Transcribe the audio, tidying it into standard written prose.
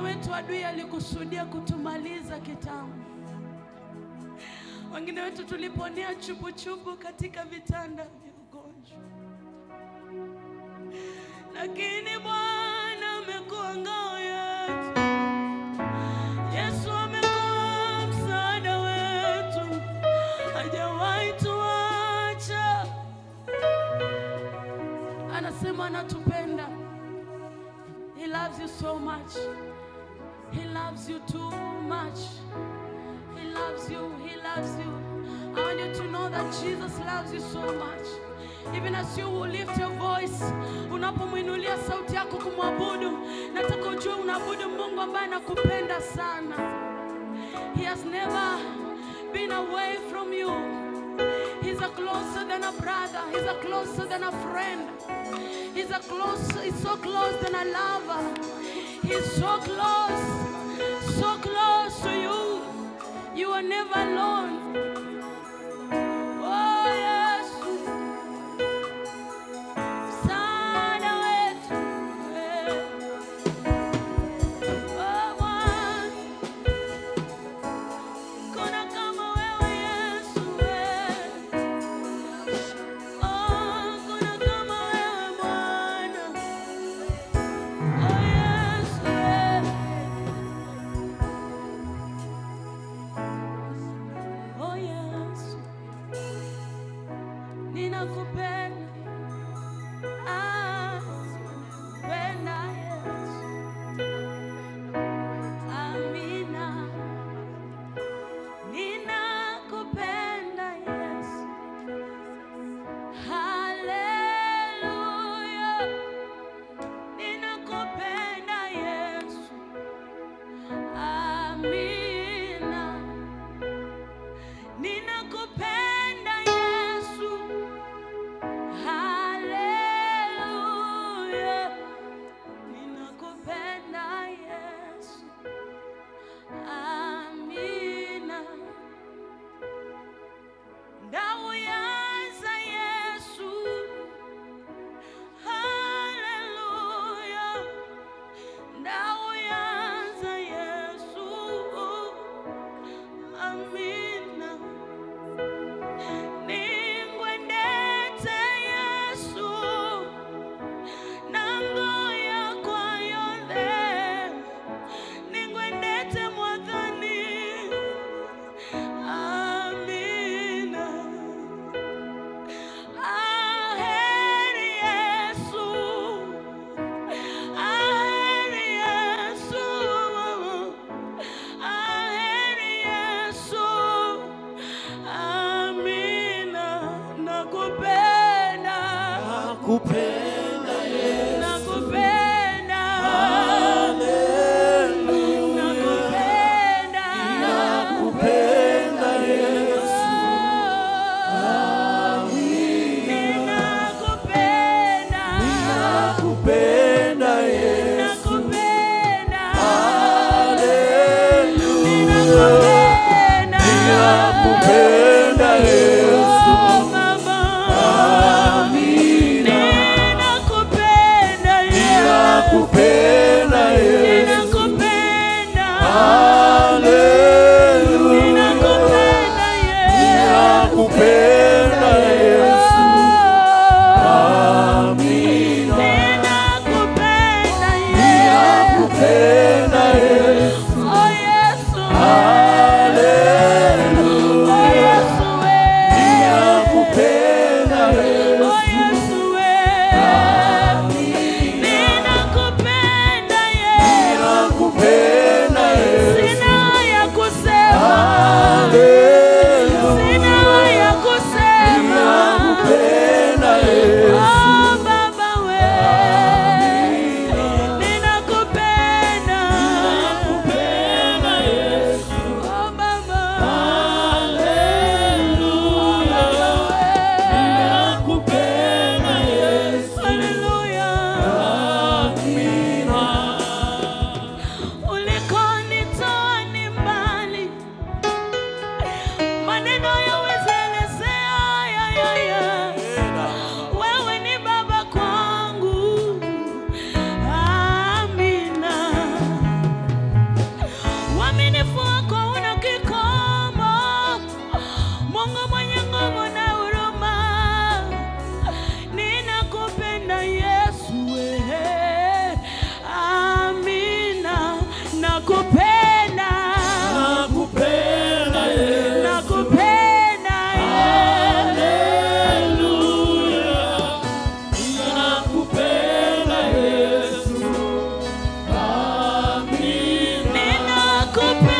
wetu adui alikusudia kutumaliza kitambo. Wengine wetu tuliponea chupu katika vitanda vya ugonjwa. Lakini Bwana amekuwa ngao yetu. Yesu amekuwa msaada wetu. Hajawahi tuacha. Anasema anatupenda. He loves you so much. He loves you too much. He loves you. He loves you. I want you to know that Jesus loves you so much. Even as you will lift your voice, unapomwinulia sauti yako kumwabudu, nataka ujue unabudu Mungu ambaye anakupenda sana. He has never been away from you. He's a closer than a brother. He's a closer than a friend. He's so close than a lover. He's so close to you. You are never alone. Oh yes. Sana wetu. Oh Bwana. Kuna kama wewe Yesu. Oh kuna kama wewe Bwana. Oh Yesu. Nikupe